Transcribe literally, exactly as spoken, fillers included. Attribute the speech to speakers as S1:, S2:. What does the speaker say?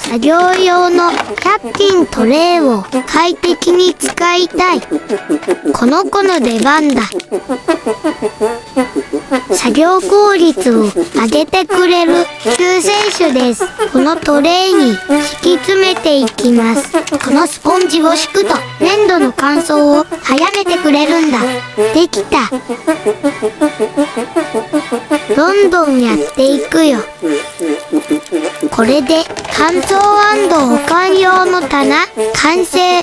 S1: 作業用のひゃく均トレイを快適に使いたい。この子の出番だ。作業効率を上げてくれる救世主です。このトレイに敷き詰めていきます。このスポンジを敷くと粘土の乾燥を早めてくれるんだ。できた。どんどんやっていくよ。これで乾燥&保管用の棚完成。